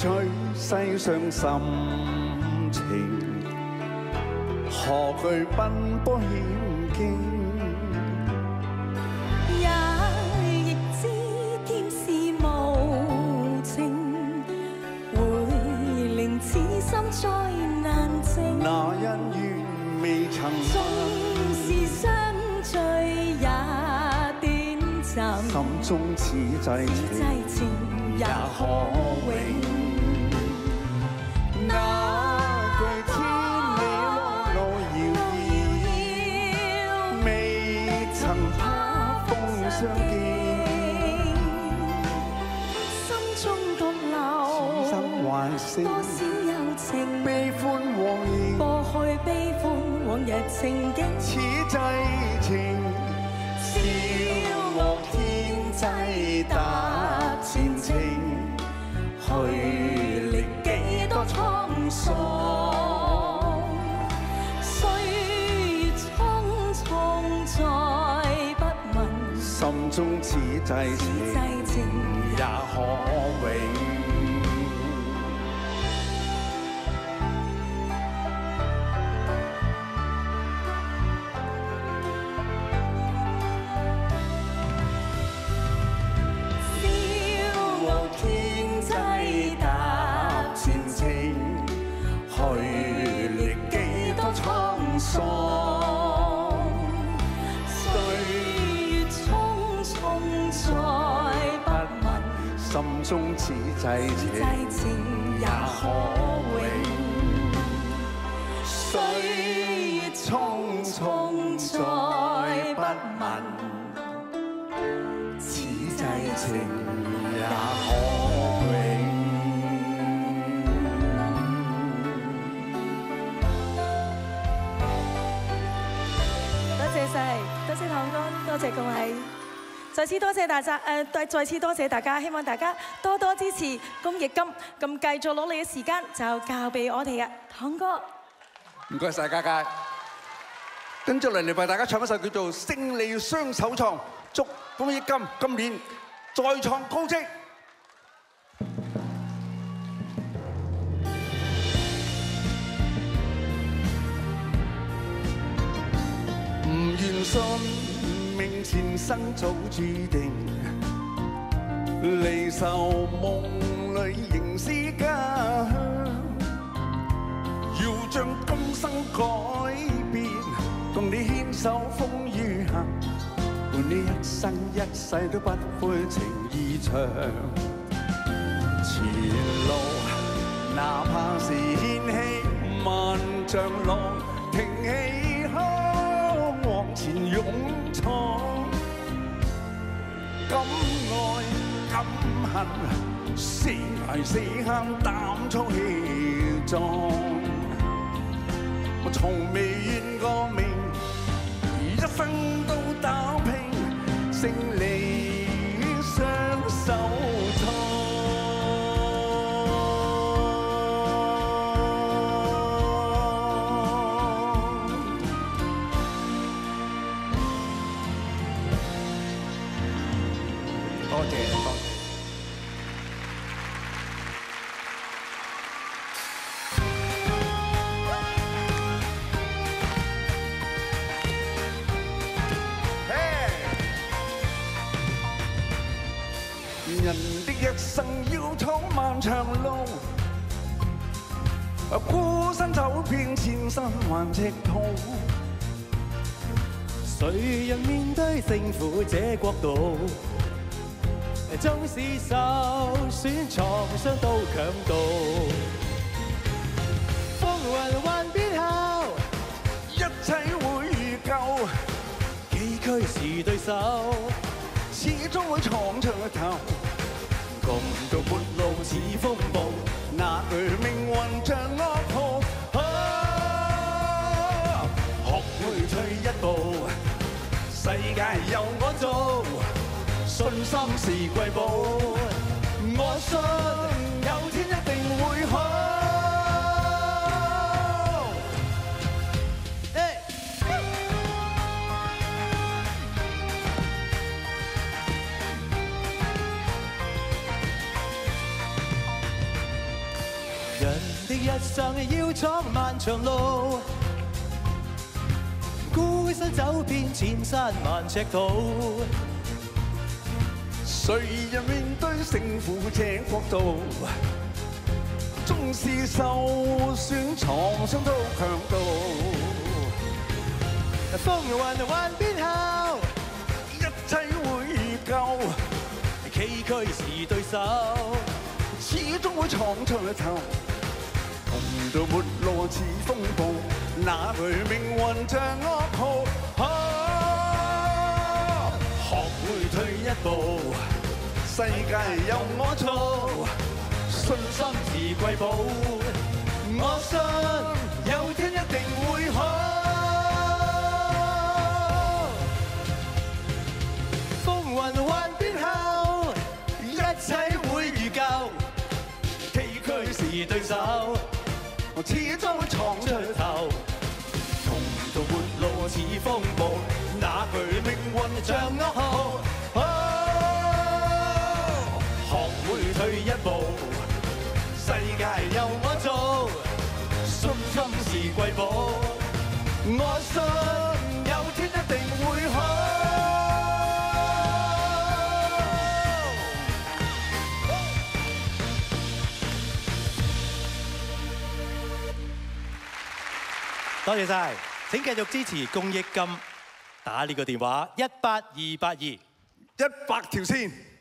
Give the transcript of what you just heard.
取世上心情，何懼奔波險境？ 也亦知天是無情，會令此心再難靜。 那恩怨未曾， 縱是相聚也短暫， 心中此際情也可永。 那句天理路遙遙，未曾怕風相見， 心中獨留心還剩多少友情， 悲歡往現， 過去悲歡往日情景， 此際情，笑傲天際踏前程，去歷幾多滄桑， 歲月匆匆再不問， 心中此際情也可永。歲月匆匆再不問， 心中此際情也可永。歲月匆匆再不問，此際情也可永。 多謝堂哥，多謝各位，再次多謝再次多謝大家，希望大家多多支持公益金，咁繼續努力嘅時間就交俾我哋嘅堂哥。 唔該晒嘉嘉，跟住嚟為大家唱一首叫做《勝利雙手創》，祝公益金今年再創高績。唔願信命前生早注定，離愁夢裏仍是家鄉。要將今生改變，共你牽手風雨行，伴你一生一世都不悔情意長。前路哪怕是掀起萬丈浪，挺起往前勇闖，敢愛敢恨，是捱是喊，膽粗氣壯。我從未怨過命，一生都打拼，勝利雙手創。人的一生要走漫長路，孤身走遍千山還赤土。 誰人面對勝負這國度？縱使受損創傷都強渡，風雲幻變後， 一切會夠。 崎嶇是對手， 始終會闖出頭。共度末路似風暴，哪懼命運像惡徒？學會退一步，世界由我做，信心是貴寶，我信有天一定會好。 日常要闖漫長路，孤身走遍千山萬尺途。 誰人面對勝負這國度，縱是受損創傷都強度。 風雲幻變後， 一切會夠， 崎嶇是對手， 始終會闖出頭。紅到沒路似風暴，哪懼命運像惡號？ 學會退一步， 世界由我做， 信心是貴寶，我信有天一定會好。風雲幻變後，一切會如舊，崎嶇是對手， 我始終會闖出頭。 同途活路似風暴，哪懼命運像惡號？學會退一步，世界由我做，信心是貴寶，我信有天一定會好。多謝晒，請繼續支持公益金，打呢個電話18282，100 條線。